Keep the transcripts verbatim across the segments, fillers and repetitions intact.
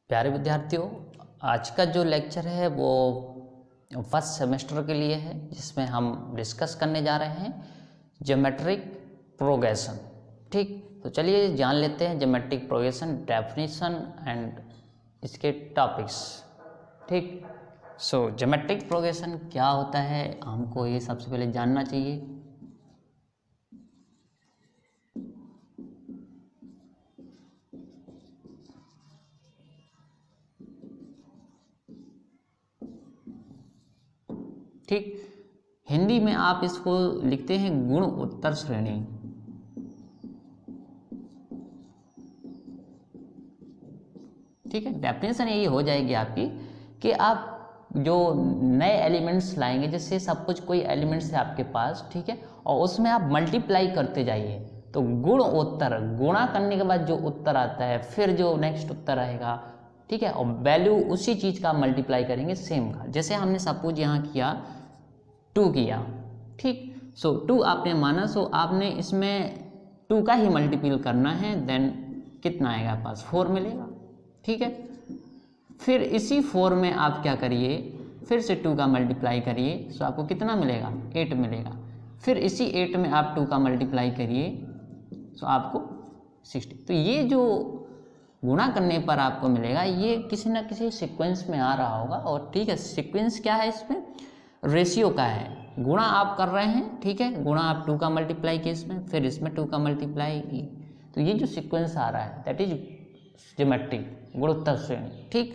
प्यारे विद्यार्थियों, आज का जो लेक्चर है वो फर्स्ट सेमेस्टर के लिए है, जिसमें हम डिस्कस करने जा रहे हैं ज्योमेट्रिक प्रोग्रेशन। ठीक, तो चलिए जान लेते हैं ज्योमेट्रिक प्रोग्रेशन डेफिनेशन एंड इसके टॉपिक्स। ठीक, सो ज्योमेट्रिक प्रोग्रेशन क्या होता है हमको ये सबसे पहले जानना चाहिए। ठीक, हिंदी में आप इसको लिखते हैं गुण उत्तर श्रेणी। ठीक है, डेफिनेशन यही हो जाएगी आपकी कि आप जो नए एलिमेंट्स लाएंगे, जैसे सब कुछ कोई एलिमेंट्स है आपके पास, ठीक है, और उसमें आप मल्टीप्लाई करते जाइए, तो गुण उत्तर, गुणा करने के बाद जो उत्तर आता है फिर जो नेक्स्ट उत्तर आएगा, ठीक है, और वैल्यू उसी चीज़ का मल्टीप्लाई करेंगे सेम का। जैसे हमने सपोज यहाँ किया टू किया, ठीक, सो टू आपने माना, सो आपने इसमें टू का ही मल्टीपल करना है, देन कितना आएगा पास फोर मिलेगा। ठीक है, फिर इसी फोर में आप क्या करिए, फिर से टू का मल्टीप्लाई करिए, सो आपको कितना मिलेगा, एट मिलेगा। फिर इसी एट में आप टू का मल्टीप्लाई करिए, सो आपको सिक्सटी। तो ये जो गुणा करने पर आपको मिलेगा, ये किसी ना किसी सीक्वेंस में आ रहा होगा। और ठीक है, सीक्वेंस क्या है, इसमें रेशियो का है। गुणा आप कर रहे हैं, ठीक है, गुणा आप टू का मल्टीप्लाई किए इसमें, फिर इसमें टू का मल्टीप्लाई की, तो ये जो सीक्वेंस आ रहा है दैट इज ज्योमेट्रिक गुणोत्तर श्रेणी। ठीक,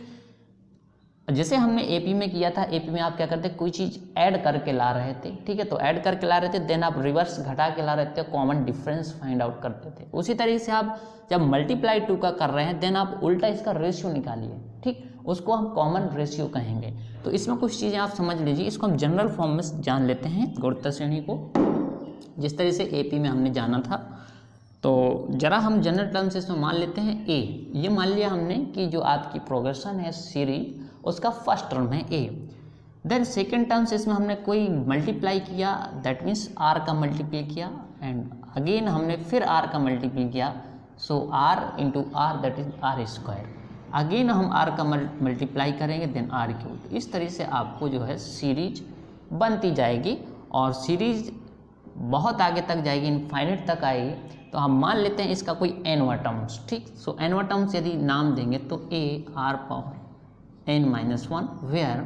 जैसे हमने एपी में किया था, एपी में आप क्या करते, कोई चीज़ ऐड करके ला रहे थे, ठीक है, तो ऐड करके ला रहे थे, देन आप रिवर्स घटा के ला रहे थे, कॉमन डिफरेंस फाइंड आउट करते थे। उसी तरीके से आप जब मल्टीप्लाई टू का कर रहे हैं, देन आप उल्टा इसका रेशियो निकालिए, ठीक, उसको हम कॉमन रेशियो कहेंगे। तो इसमें कुछ चीज़ें आप समझ लीजिए, इसको हम जनरल फॉर्म में जान लेते हैं गुणोत्तर श्रेणी को, जिस तरह से एपी में हमने जाना था। तो जरा हम जनरल टर्म से इसमें मान लेते हैं ए। ये मान लिया हमने कि जो आपकी प्रोग्रेशन है सीरीज, उसका फर्स्ट टर्म है ए। देन सेकेंड टर्म से इसमें हमने कोई मल्टीप्लाई किया, दैट मीन्स आर का मल्टीप्लाई किया, एंड अगेन हमने फिर आर का मल्टीप्लाई किया, so R into R that is R square. Again हम आर का मल्टीप्लाई करेंगे, देन आर क्यूब। इस तरह से आपको जो है सीरीज बनती जाएगी, और सीरीज बहुत आगे तक जाएगी, इनफाइनाइट तक आएगी। तो हम मान लेते हैं इसका कोई एनवा टर्म्स, ठीक, सो एनवा टर्म्स यदि नाम देंगे तो A R power N minus one, where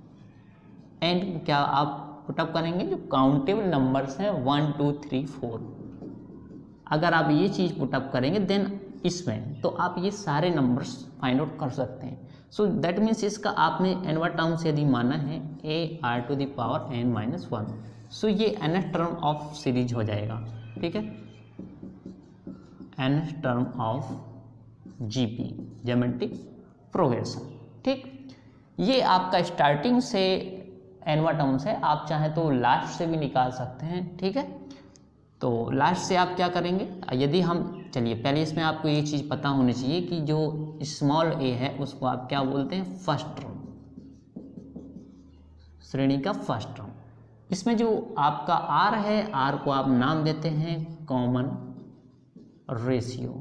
N क्या आप पुटअप करेंगे, जो काउंटेबल नंबर्स हैं वन टू थ्री फोर। अगर आप ये चीज़ पुटअप करेंगे देन इसमें, तो आप ये सारे नंबर्स फाइंड आउट कर सकते हैं। सो दैट मीन्स इसका आपने एनवा टर्म्स यदि माना है A R to the power N minus one, so ये एन टर्म ऑफ सीरीज हो जाएगा। ठीक है, N term of GP geometric progression. ठीक, ये आपका स्टार्टिंग से एनवा टर्म्स है, आप चाहें तो लास्ट से भी निकाल सकते हैं। ठीक है, तो लास्ट से आप क्या करेंगे, यदि हम, चलिए पहले इसमें आपको ये चीज़ पता होनी चाहिए कि जो स्मॉल ए है उसको आप क्या बोलते हैं, फर्स्ट टर्म, श्रेणी का फर्स्ट टर्म। इसमें जो आपका आर है, आर को आप नाम देते हैं कॉमन रेशियो,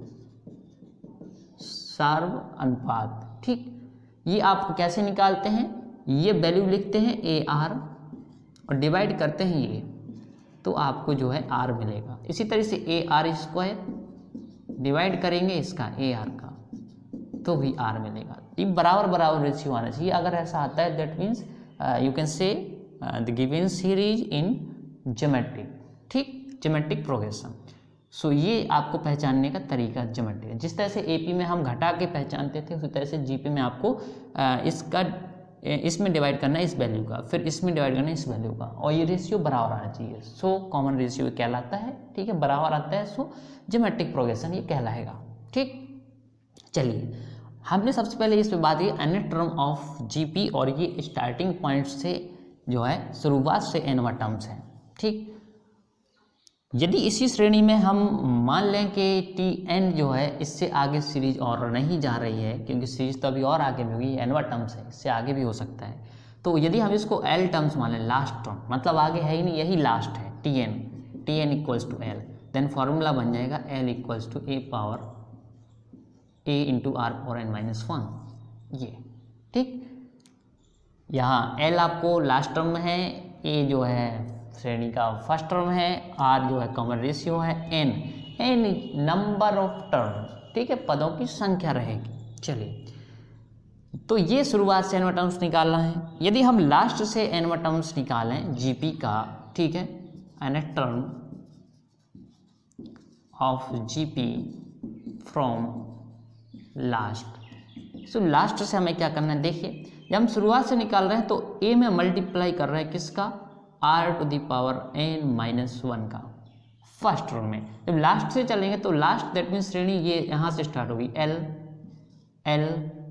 सार्व अनुपात। ठीक, ये आप कैसे निकालते हैं, ये वैल्यू लिखते हैं ए आर और डिवाइड करते हैं ये, तो आपको जो है आर मिलेगा। इसी तरह से ए आर स्क्वायर डिवाइड करेंगे इसका ए आर का, तो भी आर मिलेगा। ये बराबर बराबर रेशियो आना चाहिए। अगर ऐसा आता है that means you can say the given series in geometric, ठीक, ज्योमेट्रिक प्रोग्रेशन। सो ये आपको पहचानने का तरीका ज्योमेट्री है। जिस तरह से एपी में हम घटा के पहचानते थे, उसी तरह से जीपी में आपको uh, इसका इसमें डिवाइड करना है इस वैल्यू का, फिर इसमें डिवाइड करना है इस वैल्यू का, और ये रेशियो बराबर आना चाहिए। सो कॉमन रेशियो कहलाता है, ठीक है, बराबर आता है, सो ज्योमेट्रिक प्रोग्रेशन ये कहलाएगा। ठीक, चलिए हमने सबसे पहले इस पे बात की एन टर्म ऑफ जीपी, और ये स्टार्टिंग पॉइंट से जो है शुरुआत से एनवा टर्म्स है। ठीक, यदि इसी श्रेणी में हम मान लें कि टी एन जो है इससे आगे सीरीज और नहीं जा रही है, क्योंकि सीरीज तो अभी और आगे भी होगी, एनवा टर्म्स है, इससे आगे भी हो सकता है। तो यदि हम इसको एल टर्म्स मान लें, लास्ट टर्म, मतलब आगे है ही नहीं, यही लास्ट है, T N, T N equals to L, then formula बन जाएगा L equals to A power A into R power N minus one. ये, ठीक। यहाँ एल आपको लास्ट टर्म है, ए जो है श्रेणी का फर्स्ट टर्म है, आर जो है कॉमन रेशियो है, N N number of term, ठीक है, पदों की संख्या रहेगी। चलिए, तो ये शुरुआत से एनवा टर्म्स निकालना है। यदि हम लास्ट से एनवा टर्म्स निकालें जीपी का, ठीक है, N term of GP from last, so last से हमें क्या करना है, देखिए जब हम शुरुआत से निकाल रहे हैं तो ए में मल्टीप्लाई कर रहे हैं किसका, R to the power N minus one का फर्स्ट टर्म में। जब लास्ट से चलेंगे तो लास्ट दैट मीन्स श्रेणी ये यहाँ से स्टार्ट होगी, एल एल,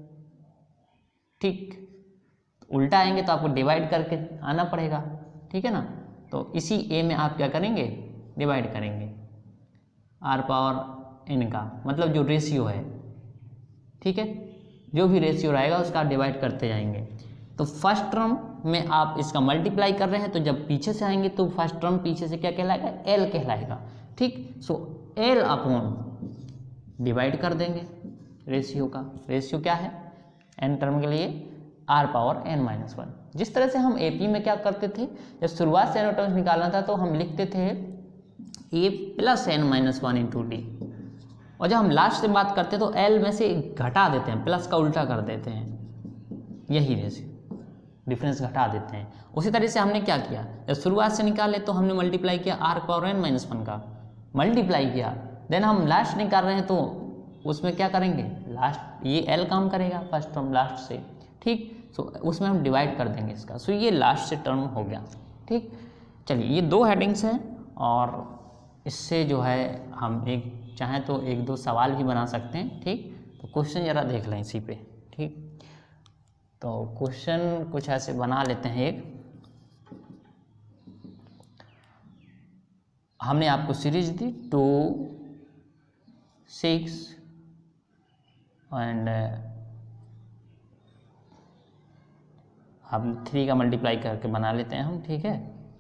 ठीक, उल्टा आएंगे तो आपको डिवाइड करके आना पड़ेगा, ठीक है ना। तो इसी ए में आप क्या करेंगे, डिवाइड करेंगे आर पावर एन का, मतलब जो रेशियो है, ठीक है, जो भी रेशियो रहेगा उसका डिवाइड करते जाएंगे। तो फर्स्ट टर्म में आप इसका मल्टीप्लाई कर रहे हैं, तो जब पीछे से आएंगे तो फर्स्ट टर्म पीछे से क्या कहलाएगा, एल कहलाएगा, ठीक। सो एल अपॉन डिवाइड कर देंगे रेशियो का, रेशियो क्या है एन टर्म के लिए R power N minus one. जिस तरह से हम एपी में क्या करते थे, जब शुरुआत से एन टर्म्स निकालना था तो हम लिखते थे A plus N minus one into D, और जब हम लास्ट से बात करते हैं तो एल में से घटा देते हैं, प्लस का उल्टा कर देते हैं, यही रेशियो डिफरेंस घटा देते हैं। उसी तरह से हमने क्या किया, जब शुरुआत से निकाले तो हमने मल्टीप्लाई किया R power N minus one का, मल्टीप्लाई किया, देन हम लास्ट निकाल रहे हैं तो उसमें क्या करेंगे, लास्ट ये एल काम करेगा फर्स्ट टर्म लास्ट से, ठीक। सो उसमें हम डिवाइड कर देंगे इसका, सो ये लास्ट से टर्म हो गया, ठीक। चलिए, ये दो हेडिंग्स हैं और इससे जो है हम एक चाहें तो एक दो सवाल भी बना सकते हैं, ठीक। तो क्वेश्चन ज़रा देख लें इसी पे, ठीक। तो क्वेश्चन कुछ ऐसे बना लेते हैं। एक हमने आपको सीरीज दी टू सिक्स एंड हम थ्री का मल्टीप्लाई करके बना लेते हैं हम, ठीक है।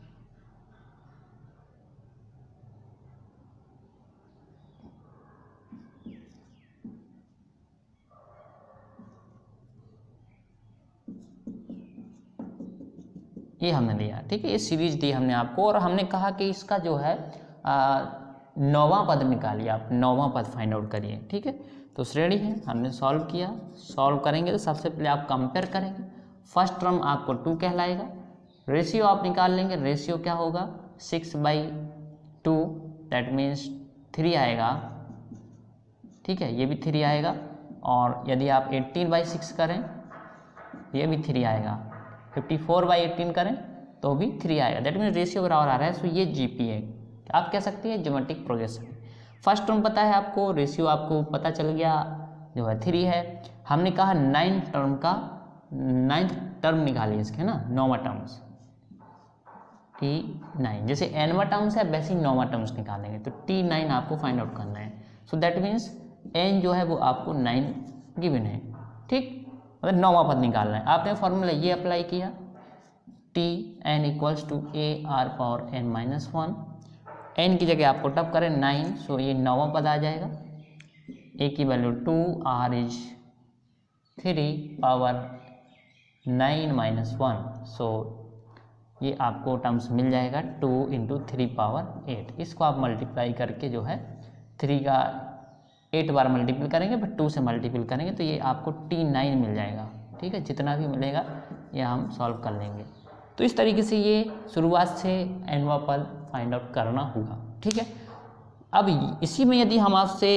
ये हमने दिया, ठीक है, ये सीरीज दी हमने आपको, और हमने कहा कि इसका जो है नौवां पद निकालिए आप, नौवां पद फाइंड आउट करिए, ठीक है। तो श्रेणी है, हमने सॉल्व किया, सॉल्व करेंगे तो सबसे पहले आप कंपेयर करेंगे, फर्स्ट टर्म आपको टू कहलाएगा, रेशियो आप निकाल लेंगे, रेशियो क्या होगा six by two, that means three आएगा, ठीक है, ये भी थ्री आएगा, और यदि आप एट्टीन बाई सिक्स करें ये भी थ्री आएगा, फिफ्टी फोर बाई एटीन करें तो भी थ्री आएगा, दैट मीन्स रेशियो बराबर आ रहा है। सो ये जीपी है, आप कह सकते हैं ज्योमेट्रिक प्रोग्रेशन। फर्स्ट टर्म पता है आपको, रेशियो आपको पता चल गया जो है थ्री है। हमने कहा नाइन्थ टर्म का, नाइन्थ टर्म निकालिए इसके ना, नौवा टर्म्स टी नाइन, जैसे एनवा टर्म्स है वैसे ही नौवा टर्म्स निकालेंगे, तो टी नाइन आपको फाइंड आउट करना है। सो दैट मीन्स एन जो है वो आपको नाइन गिवन है, ठीक, मतलब नौवा पद निकालना है। आपने फॉर्मूला ये अप्लाई किया, T N equals to A R power N minus one, N की जगह आप पुट अप करें नाइन, सो ये नौवा पद आ जाएगा, ए की value two, R is three power nine minus one, so ये आपको टर्म्स मिल जाएगा two into three power eight. इसको आप मल्टीप्लाई करके जो है थ्री का एट बार मल्टीपल करेंगे, बट टू से मल्टीपल करेंगे तो ये आपको टी नाइन मिल जाएगा, ठीक है। जितना भी मिलेगा ये हम सॉल्व कर लेंगे। तो इस तरीके से ये शुरुआत से एनवा पद फाइंड आउट करना होगा, ठीक है। अब इसी में यदि हम आपसे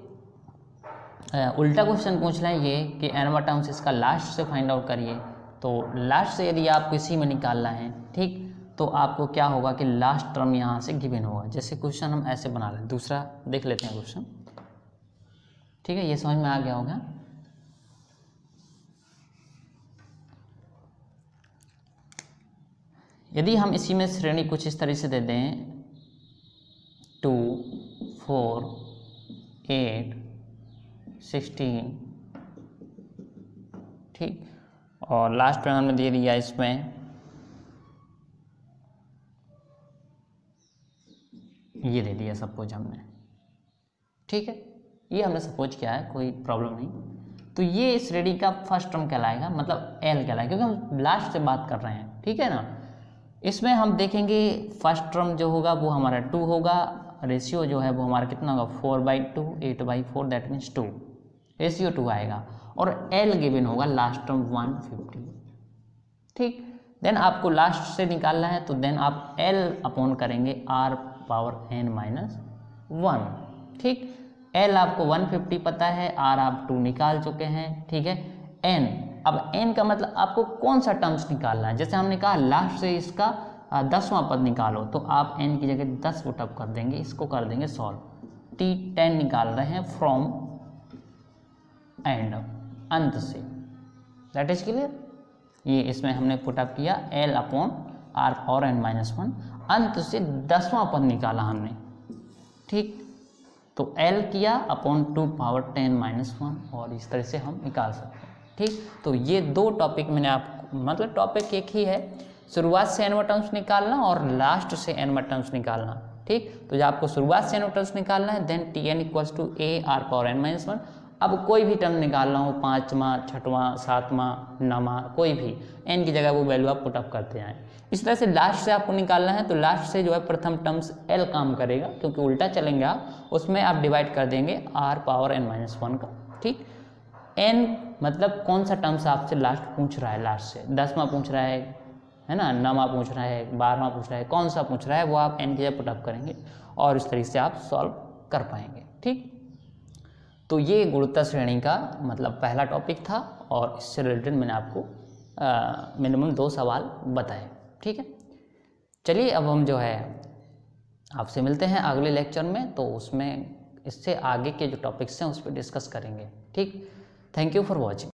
उल्टा क्वेश्चन पूछ लें ये कि एनवा टर्म्स इसका लास्ट से फाइंड आउट करिए, तो लास्ट से यदि आपको इसी में निकालना है, ठीक, तो आपको क्या होगा कि लास्ट टर्म यहाँ से गिवन होगा। जैसे क्वेश्चन हम ऐसे बना लें, दूसरा देख लेते हैं क्वेश्चन, ठीक है, ये समझ में आ गया होगा। यदि हम इसी में श्रेणी कुछ इस तरह से दे दें टू फोर एट सिक्सटीन, ठीक, और लास्ट में हमने दे दिया इसमें ये दे दिया सपोज हमने, ठीक है, ये हमने सपोज किया है, कोई प्रॉब्लम नहीं। तो ये इस श्रेणी का फर्स्ट टर्म कहलाएगा, मतलब एल कहलाएगा, क्योंकि हम लास्ट से बात कर रहे हैं, ठीक है ना। इसमें हम देखेंगे फर्स्ट टर्म जो होगा वो हमारा टू होगा, रेशियो जो है वो हमारा कितना होगा four by two, eight by four, that means two, ratio two आएगा, और एल गिवन होगा लास्ट टर्म वन फिफ्टी, ठीक। देन आपको लास्ट से निकालना है, तो देन आप एल अपॉन करेंगे R power N minus one, ठीक। एल आपको वन फिफ्टी पता है, आर आप टू निकाल चुके हैं, ठीक है। एन, अब एन का मतलब आपको कौन सा टर्म्स निकालना है, जैसे हमने कहा लास्ट से इसका दसवां पद निकालो, तो आप एन की जगह दस पुटअप कर देंगे, इसको कर देंगे सॉल्व। टी टेन निकाल रहे हैं फ्रॉम एंड, अंत से, दैट इज क्लियर। ये इसमें हमने पुटअप किया L upon R power N minus one, अंत से दसवां पद निकाला हमने, ठीक। तो एल किया upon two power ten minus one, और इस तरह से हम निकाल सकते हैं, ठीक। तो ये दो टॉपिक मैंने आपको, मतलब टॉपिक एक ही है, शुरुआत से एन टर्म्स निकालना और लास्ट से एन टर्म्स निकालना, ठीक। तो जब आपको शुरुआत से एन टर्म्स निकालना है, then T N equals to A R power N minus one. अब कोई भी टर्म निकालना हो, पाँचवा, छठवां, सातवां, नौवां, कोई भी एन की जगह वो वैल्यू आप पुटअप करते जाएँ। इस तरह से लास्ट से आपको निकालना है, तो लास्ट से जो है प्रथम टर्म्स एल काम करेगा, क्योंकि उल्टा चलेंगे आप, उसमें आप डिवाइड कर देंगे R power N minus one का, ठीक। एन मतलब कौन सा टर्म्स आपसे लास्ट पूछ रहा है, लास्ट से दसवां पूछ रहा है है ना, नौवां पूछ रहा है, बारहवां पूछ रहा है, कौन सा पूछ रहा है वो आप एन की जगह पुटअप करेंगे, और इस तरीके से आप सॉल्व कर पाएंगे, ठीक। तो ये गुणोत्तर श्रेणी का मतलब पहला टॉपिक था, और इससे रिलेटेड मैंने आपको मिनिमम दो सवाल बताए, ठीक है। चलिए अब हम जो है आपसे मिलते हैं अगले लेक्चर में, तो उसमें इससे आगे के जो टॉपिक्स हैं उस पर डिस्कस करेंगे, ठीक। Thank you for watching.